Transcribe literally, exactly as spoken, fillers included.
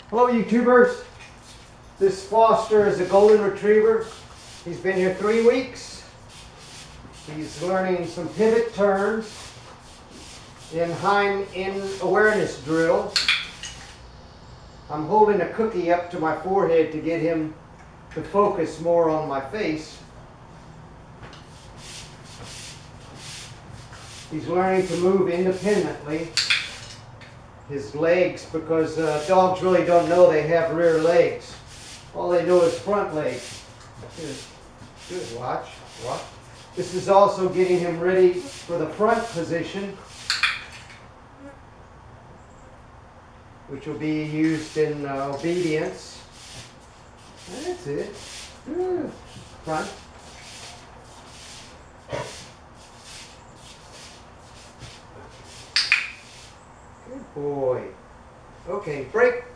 Hello YouTubers, this Foster is a golden retriever. He's been here three weeks. He's learning some pivot turns in hind in awareness drill. I'm holding a cookie up to my forehead to get him to focus more on my face. He's learning to move independently. His legs, because uh, dogs really don't know they have rear legs. All they know is front legs. Good, good. Watch, watch. This is also getting him ready for the front position, which will be used in uh, obedience. That's it. Good. Front. Good boy. Okay, break.